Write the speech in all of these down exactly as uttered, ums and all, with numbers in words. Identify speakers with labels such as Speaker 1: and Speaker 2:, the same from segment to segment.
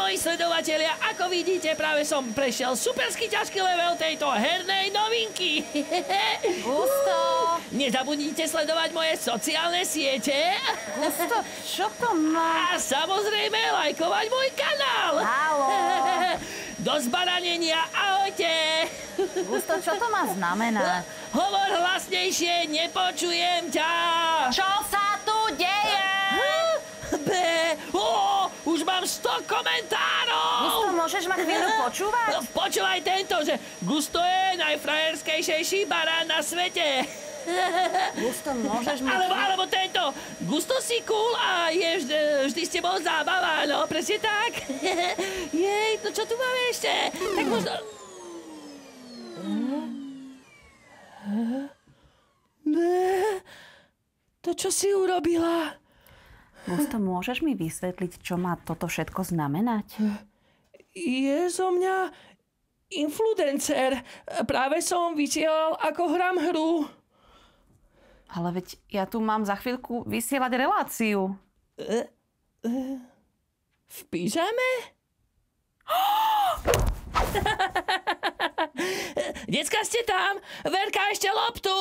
Speaker 1: moji sledovatelia, ako vidíte, práve som prešiel supersky ťažký level tejto hernej novinky.
Speaker 2: Gusto!
Speaker 1: Nezabudnite sledovať moje sociálne siete.
Speaker 2: Gusto, čo to má?
Speaker 1: A samozrejme lajkovať môj kanál.
Speaker 2: Haló!
Speaker 1: Do zbaranenia, ahojte.
Speaker 2: Gusto, čo to má znamenať?
Speaker 1: Hovor hlasnejšie, nepočujem ťa.
Speaker 2: Čo sa tu deje?
Speaker 1: Bé, ó, už mám sto komentárov.
Speaker 2: Gusto, môžeš ma chvíľu počúvať?
Speaker 1: Počúvaj tento, že Gusto je najfrajerskejší barán na svete.
Speaker 2: Gusto, môžeš ma...
Speaker 1: Alebo, alebo tento, Gusto si cool a je vždy, vždy s tebou zábava, no presne tak. Jej, no čo tu máme ešte? Tak možno... Bé, to čo si urobila?
Speaker 2: Gusto, môžeš mi vysvetliť, čo má toto všetko znamenať?
Speaker 1: Je zo mňa influencer. Práve som vysielal, ako hrám hru.
Speaker 2: Ale veď ja tu mám za chvíľku vysielať reláciu.
Speaker 1: E, e, v pyžame? Decka, ste tam? Verka, ešte loptu!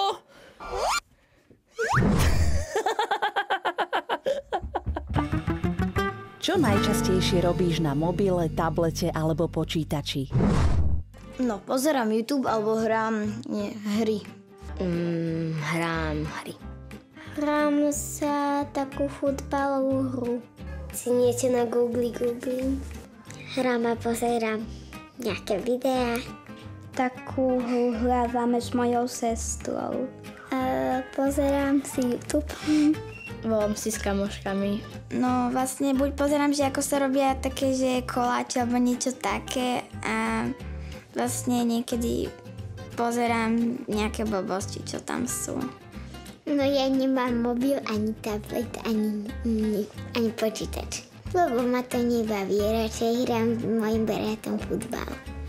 Speaker 3: Čo najčastejšie robíš na mobile, tablete alebo počítači?
Speaker 4: No, pozerám YouTube alebo hrám nie, hry.
Speaker 5: Mm, hrám hry. Hrám sa takú futbalovú hru. Si niečo na Google Google. Hrám a pozerám nejaké videá.
Speaker 4: Takú hru hrávame s mojou sestrou.
Speaker 5: A pozerám si YouTube.
Speaker 4: Volám si s kamoškami. No vlastne buď pozerám, že ako sa robia také, že koláče alebo niečo také a vlastne niekedy pozerám nejaké blbosti, čo tam sú.
Speaker 5: No ja nemám mobil, ani tablet, ani, ani, ani počítač. Lebo ma to nebaví, radšej hrám s mojim bratom futbal.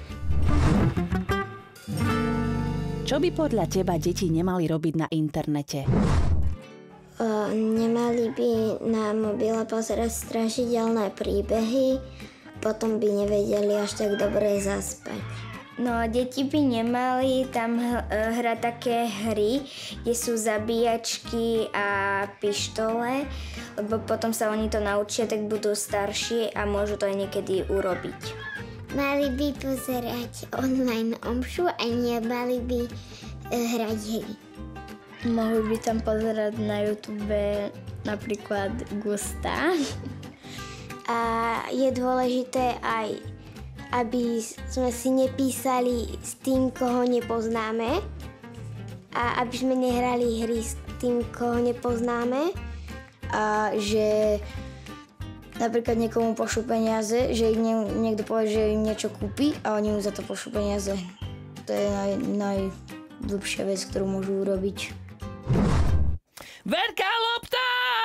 Speaker 3: Čo by podľa teba deti nemali robiť na internete?
Speaker 5: O, nemali by na mobile pozerať strašidelné príbehy, potom by nevedeli až tak dobre zaspať.
Speaker 4: No, deti by nemali tam hrať také hry, kde sú zabíjačky a pištole, lebo potom sa oni to naučia, tak budú starší a môžu to aj niekedy urobiť.
Speaker 5: Mali by pozerať online omšu a nemali by hrať hry.
Speaker 4: Mohli by tam pozerať na YouTube napríklad Gusta.
Speaker 5: A je dôležité aj, aby sme si nepísali s tým, koho nepoznáme. A aby sme nehrali hry s tým, koho nepoznáme. A že napríklad niekomu pošlu peniaze, že ich nie, niekto povie, že im niečo kúpi a oni mu za to pošlu peniaze. To je naj, najdlhšia vec, ktorú môžu urobiť.
Speaker 1: Verka, lopta!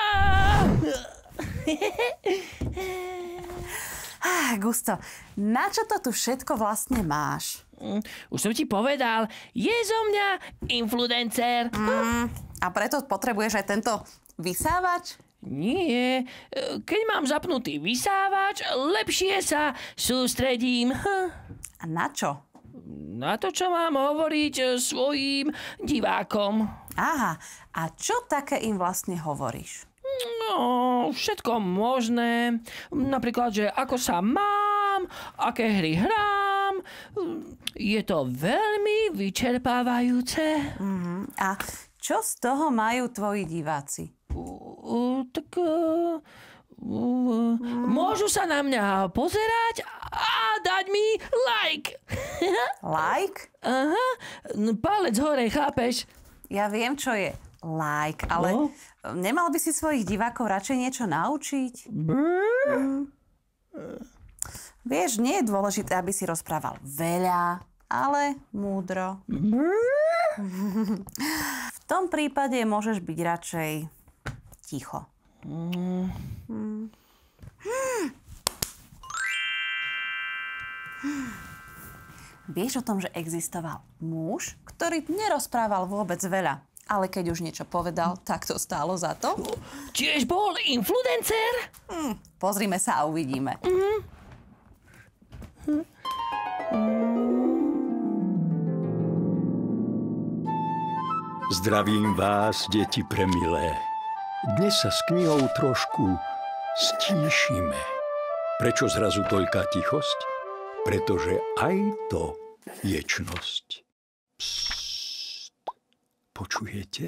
Speaker 2: Ah, Gusto, na čo to tu všetko vlastne máš?
Speaker 1: Už som ti povedal, je zo mňa influencer.
Speaker 2: Mm, a preto potrebuješ aj tento vysávač?
Speaker 1: Nie, keď mám zapnutý vysávač, lepšie sa sústredím.
Speaker 2: A na čo?
Speaker 1: Na to, čo mám hovoriť svojim divákom.
Speaker 2: Aha, a čo také im vlastne hovoríš?
Speaker 1: No, všetko možné. Napríklad, že ako sa mám, aké hry hrám. Je to veľmi vyčerpávajúce.
Speaker 2: Uh-huh. A čo z toho majú tvoji diváci?
Speaker 1: Uh, tak... Uh, uh, mm. Môžu sa na mňa pozerať a dať mi like.
Speaker 2: Like?
Speaker 1: Aha, palec hore, chápeš?
Speaker 2: Ja viem, čo je like, ale no? Nemal by si svojich divákov radšej niečo naučiť? Mm. Vieš, nie je dôležité, aby si rozprával veľa, ale múdro. V tom prípade môžeš byť radšej ticho. Mm. Mm. Vieš o tom, že existoval muž, ktorý nerozprával vôbec veľa, ale keď už niečo povedal, tak to stálo za to?
Speaker 1: Tiež bol influencer?
Speaker 2: Hm, pozrime sa a uvidíme.
Speaker 1: Mm-hmm.
Speaker 6: Zdravím vás, deti premilé. Dnes sa s knihou trošku stíšime. Prečo zrazu toľká tichosť? Pretože aj to je čnosť. Psst. Počujete?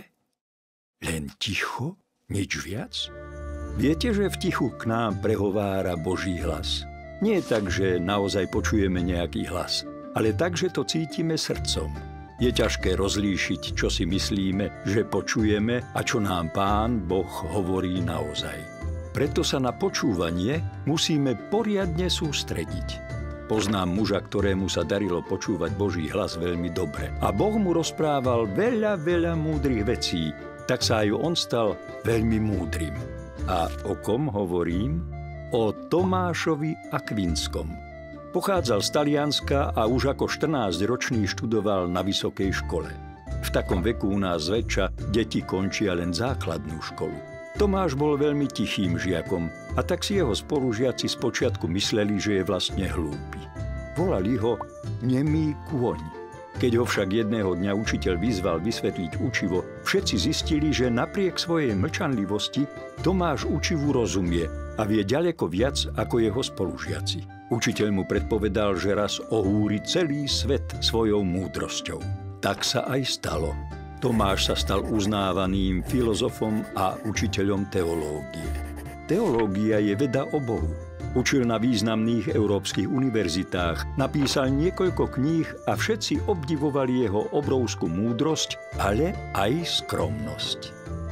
Speaker 6: Len ticho? Nič viac? Viete, že v tichu k nám prehovára Boží hlas. Nie tak, že naozaj počujeme nejaký hlas, ale tak, že to cítime srdcom. Je ťažké rozlíšiť, čo si myslíme, že počujeme a čo nám Pán Boh hovorí naozaj. Preto sa na počúvanie musíme poriadne sústrediť. Poznám muža, ktorému sa darilo počúvať Boží hlas veľmi dobre. A Boh mu rozprával veľa, veľa múdrych vecí, tak sa aj on stal veľmi múdrym. A o kom hovorím? O Tomášovi Akvinskom. Pochádzal z Talianska a už ako štrnásťročný študoval na vysokej škole. V takom veku u nás zväčša deti končia len základnú školu. Tomáš bol veľmi tichým žiakom a tak si jeho spolužiaci spočiatku mysleli, že je vlastne hlúpy. Volali ho nemý kôň. Keď ho však jedného dňa učiteľ vyzval vysvetliť učivo, všetci zistili, že napriek svojej mlčanlivosti Tomáš učivu rozumie a vie ďaleko viac ako jeho spolužiaci. Učiteľ mu predpovedal, že raz ohúri celý svet svojou múdrosťou. Tak sa aj stalo. Tomáš sa stal uznávaným filozofom a učiteľom teológie. Teológia je veda o Bohu. Učil na významných európskych univerzitách, napísal niekoľko kníh a všetci obdivovali jeho obrovskú múdrosť, ale aj skromnosť.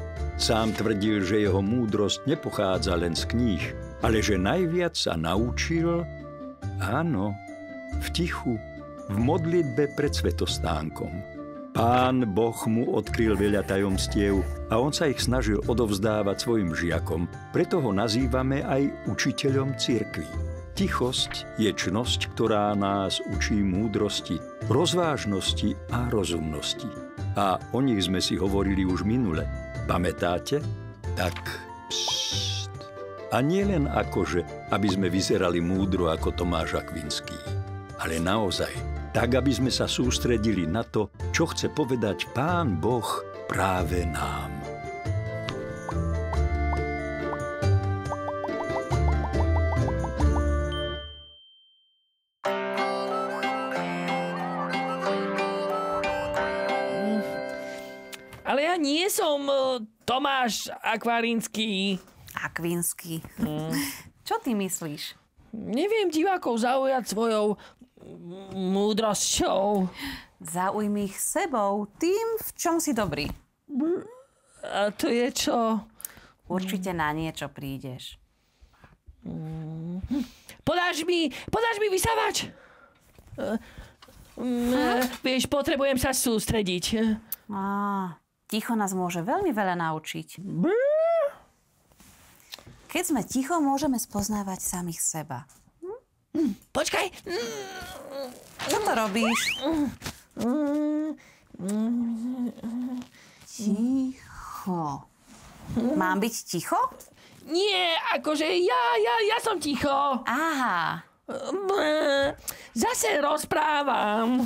Speaker 6: Sám tvrdil, že jeho múdrosť nepochádza len z kníh, ale že najviac sa naučil, áno, v tichu, v modlitbe pred svetostánkom. Pán Boh mu odkryl veľa tajomstiev a on sa ich snažil odovzdávať svojim žiakom, preto ho nazývame aj učiteľom cirkvi. Tichosť je čnosť, ktorá nás učí múdrosti, rozvážnosti a rozumnosti. A o nich sme si hovorili už minule. Pamätáte? Tak psst. A nie len akože, aby sme vyzerali múdro ako Tomáš Akvinský, ale naozaj, tak aby sme sa sústredili na to, čo chce povedať Pán Boh práve nám.
Speaker 1: Ale ja nie som uh, Tomáš Akvarinský.
Speaker 2: Akvinský. Mm. Čo ty myslíš?
Speaker 1: Neviem divákov zaujať svojou múdrosťou.
Speaker 2: Zaujmi ich sebou, tým, v čom si dobrý.
Speaker 1: A to je čo?
Speaker 2: Určite na niečo prídeš.
Speaker 1: Podáš mi, podáš mi vysávač? Vieš, potrebujem sa sústrediť.
Speaker 2: Á, ticho nás môže veľmi veľa naučiť. Keď sme ticho, môžeme spoznávať samých seba.
Speaker 1: Počkaj.
Speaker 2: Čo to robíš? Ticho. Mám byť ticho?
Speaker 1: Nie, akože ja, ja, ja som ticho.
Speaker 2: Aha.
Speaker 1: Zase rozprávam.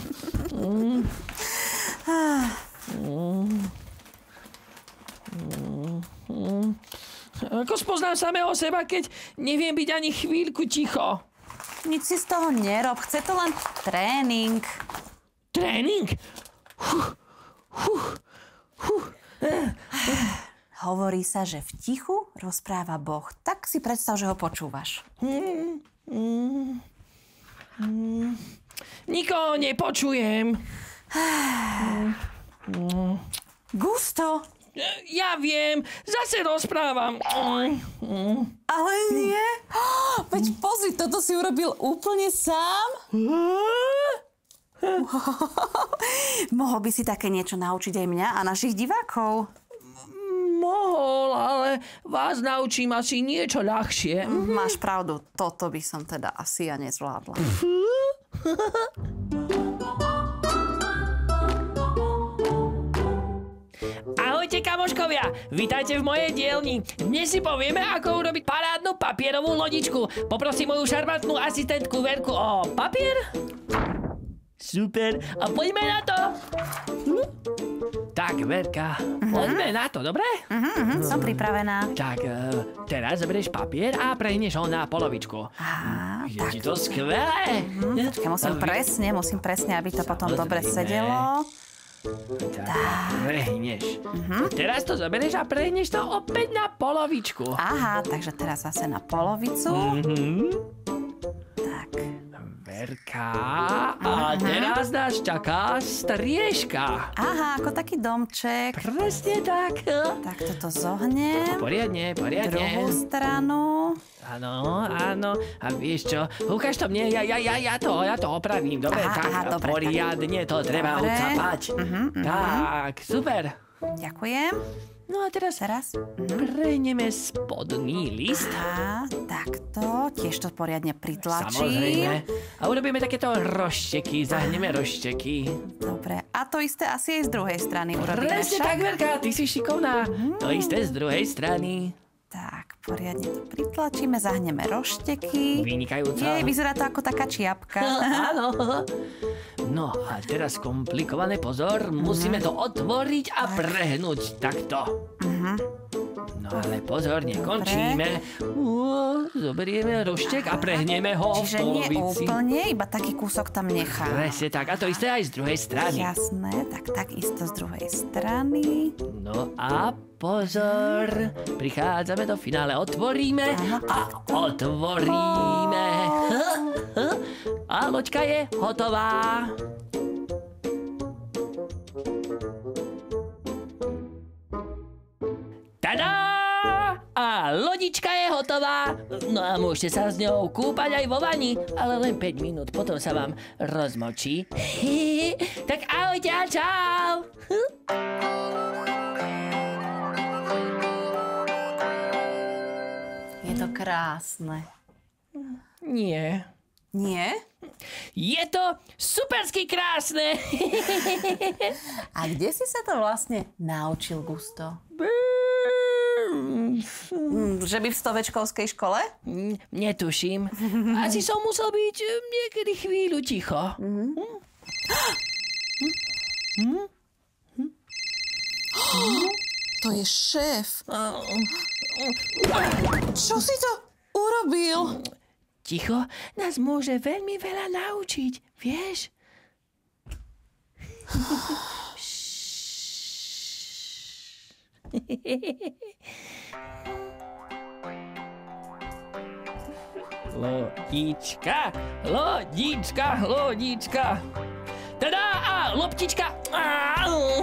Speaker 1: Ako spoznám samého seba, keď neviem byť ani chvíľku ticho?
Speaker 2: Nič si z toho nerob, chce to len tréning.
Speaker 1: Tréning? Huh, huh, huh.
Speaker 2: Hovorí sa, že v tichu rozpráva Boh. Tak si predstav, že ho počúvaš.
Speaker 1: Mm, mm, mm. Nikoho nepočujem.
Speaker 2: Gusto.
Speaker 1: Ja viem, zase rozprávam.
Speaker 2: Ale nie. Veď pozri, toto si urobil úplne sám. Mohol by si také niečo naučiť aj mňa a našich divákov?
Speaker 1: Mohol, ale vás naučím asi niečo ľahšie.
Speaker 2: Máš pravdu, toto by som teda asi ja nezvládla.
Speaker 1: Ahojte, Ahojte, kamoškovia! Vítajte v mojej dielni. Dnes si povieme, ako urobiť parádnu papierovú lodičku. Poprosím moju šarmantnú asistentku Verku o papier. Super. A poďme na to. Hm? Tak, Verka, uh-huh. poďme na to, dobre?
Speaker 2: Uh-huh, uh-huh, som pripravená.
Speaker 1: Tak, uh, teraz zoberieš papier a prehneš ho na polovičku.
Speaker 2: Á,
Speaker 1: Je
Speaker 2: tak.
Speaker 1: ti to skvelé?
Speaker 2: Uh-huh. Počkaj, musím presne, musím presne, aby to potom dobre sedelo.
Speaker 1: Tak, prehneš. Uh-huh. Teraz to zoberieš a prehneš to opäť na polovičku.
Speaker 2: Aha, takže teraz zase na polovicu.
Speaker 1: Uh-huh.
Speaker 2: Tak.
Speaker 1: Verka, a teraz nás čaká striežka.
Speaker 2: Aha, ako taký domček.
Speaker 1: Presne tak.
Speaker 2: Tak toto zohnem.
Speaker 1: Poriadne, poriadne.
Speaker 2: Druhú stranu.
Speaker 1: Áno, áno. A vieš čo? Ukáž to mne, ja, ja, ja, ja to, ja to opravím. Dobre,
Speaker 2: Aha,
Speaker 1: tak
Speaker 2: aha, dobre,
Speaker 1: poriadne to treba
Speaker 2: Dobre.
Speaker 1: ucapať.
Speaker 2: Mhm, mhm.
Speaker 1: Tak, super.
Speaker 2: Ďakujem.
Speaker 1: No a teraz
Speaker 2: Teraz.
Speaker 1: prehneme spodný list.
Speaker 2: A takto, tiež to poriadne pritlačím.
Speaker 1: Samozrejme. A urobíme takéto rošteky, zahneme rošteky.
Speaker 2: Dobre, a to isté asi aj z druhej strany urobíme.
Speaker 1: Presne
Speaker 2: však?
Speaker 1: tak, Verka, ty si šikovná. To isté z druhej strany.
Speaker 2: Tak, poriadne to pritlačíme, zahneme rošteky.
Speaker 1: Vynikajúco.
Speaker 2: Jej, vyzerá to ako taká čiapka.
Speaker 1: Áno. No a teraz komplikované, pozor, musíme to otvoriť a prehnúť takto. No ale pozor, nekončíme. Uó, zoberieme roštek a prehneme ho v
Speaker 2: Čiže nie
Speaker 1: polovici.
Speaker 2: úplne, iba taký kúsok tam nechám.
Speaker 1: Presne tak, a to isté aj z druhej strany.
Speaker 2: Jasné, tak takisto z druhej strany.
Speaker 1: No a pozor, prichádzame do finále, otvoríme a otvoríme. A loďka je hotová. Tada! A lodička je hotová. No a môžete sa s ňou kúpať aj vo vani, ale len päť minút, potom sa vám rozmočí. Tak ahojte a čau!
Speaker 2: Je to krásne.
Speaker 1: Nie.
Speaker 2: Nie?
Speaker 1: Je to supersky krásne.
Speaker 2: A kde si sa to vlastne naučil, Gusto? Mm, že by v stovečkovskej škole?
Speaker 1: Mm, Netuším. Asi som musel byť eh, niekedy chvíľu ticho.
Speaker 2: Mm. To je šéf. Čo si to urobil?
Speaker 1: Ticho nás môže veľmi veľa naučiť, vieš? Lodička, lodička, lodička. Tada a loptička. Au.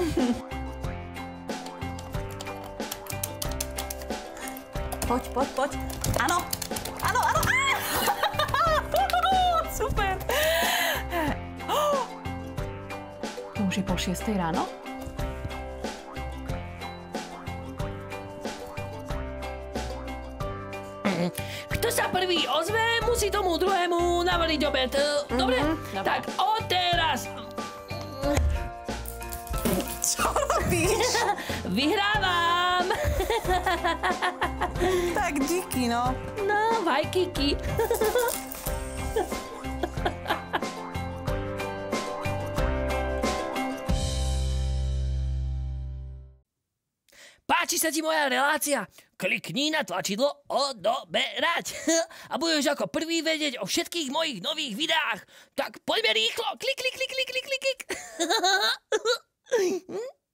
Speaker 2: Poď, poď, poď. Áno, áno, áno. Super. To už je pol šiestej ráno?
Speaker 1: Kto sa prvý ozve, musí tomu druhému navariť obed. Dobre?
Speaker 2: Mhm, dobre.
Speaker 1: Tak odteraz.
Speaker 2: Čo robíš?
Speaker 1: Vyhrávam.
Speaker 2: Tak díky, no.
Speaker 1: No, vajkíky. Páči sa ti moja relácia? Klikni na tlačidlo odoberať a budeš ako prvý vedieť o všetkých mojich nových videách. Tak poďme rýchlo. Klik, klik, klik, klik, klik, klik.